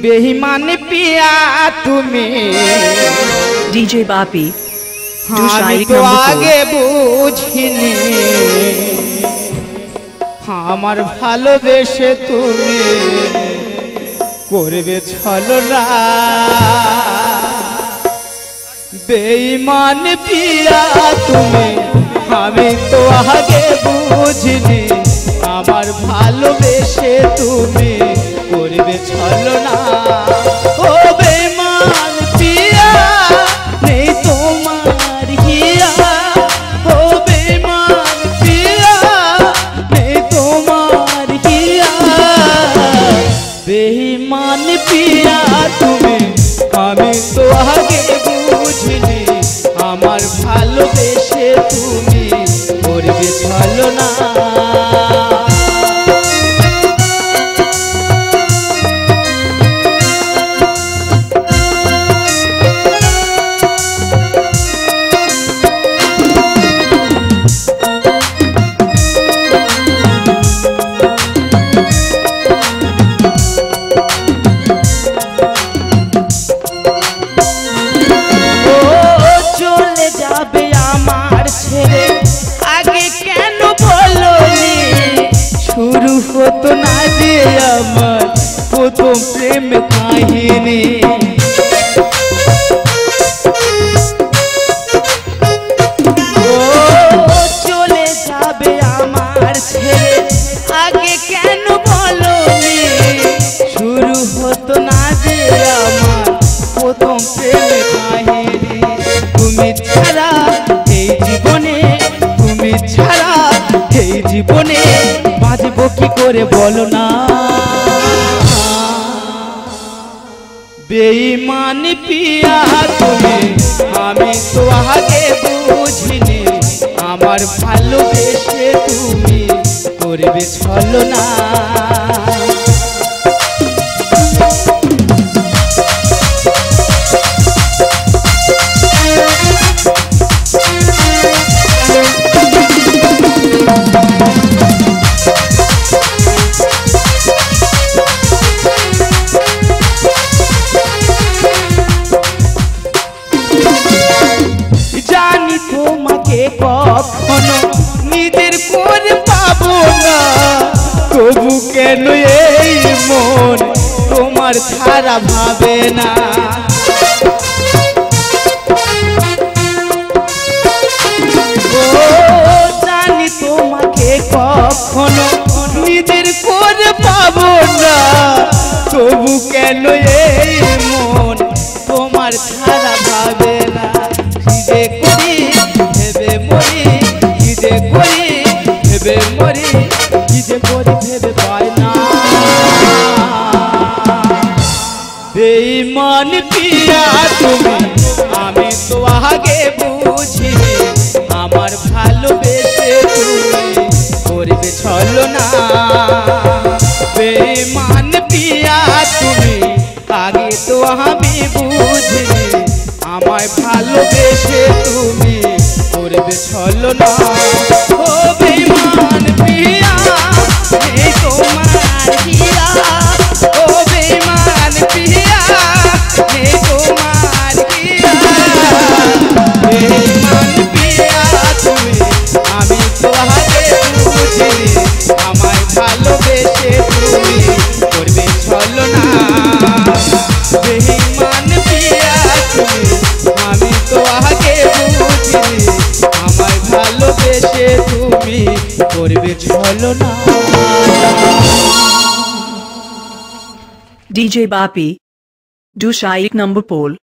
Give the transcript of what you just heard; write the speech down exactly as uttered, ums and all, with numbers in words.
बेईमान पिया तुम्हें डीजे बापी আমি তো আগে বুঝিনি আমার ভালোবেসে তুমি করবে ছলনা বেঈমান পিয়া তুমি আমি তো আগে বুঝিনি আমার ভালোবেসে তুমি করবে ছলনা ও বেঈমান পিয়া নেই তোমার হিয়া ও বেঈমান পিয়া নেই তোমার হিয়া বেঈমান পিয়া তুমি আমি তো আগে বুঝিনি আমার ভালোবেসে তুমি করবে ছলনা शुरू होतो ना जे अमर प्रथम प्रेम काहिनी ओ चले जाबे आमार छेड़े आगे केन बोलोनी शुरू होतो ना जे अमर प्रथम प्रेम काहिनी तुमी छाड़ा এই জীবনে তুমি ছাড়া এই জীবনে বাঁচবো কি করে বলো না বেঈমান পিয়া তুমি আমি তো আগে বুঝিনি আমার ভালোবেসে তুমি করবে ছলনা কখনো নিজের করে পাবো না তবু কেন এই মন তোমার ছাড়া ভাবে না ও জানি তোমাকে কখনো নিজের করে পাবো না তবু কেন এই মন তোমার ছাড়া ভাবে না যে করি ভেবে মরি কি যে করি ভেবে মরি কি যে করি ভেবে পাই না বেঈমান পিয়া তুমি আমি তো আগে বুঝিনি আমার ভালোবেসে তুমি করবে ছলনা বেঈমান পিয়া তুমি আগে তো আমি বুঝিনি আমায় ভালোবেসে তুমি করবে ছলনা ও বেঈমান পিয়া এই তোমার হিয়া ও বেঈমান পিয়া এই তোমার হিয়া বেঈমান পিয়া তুমি আমি তো আগে বুঝিনি আমায় ভালোবেসে তুমি করবে ছলনা বেঈমান পিয়া তুমি আমি তো আগে বুঝিনি আমায় ভালোবেসে তুমি করবে ছলনা डीजे बापी डूशा एक नंबर पोल।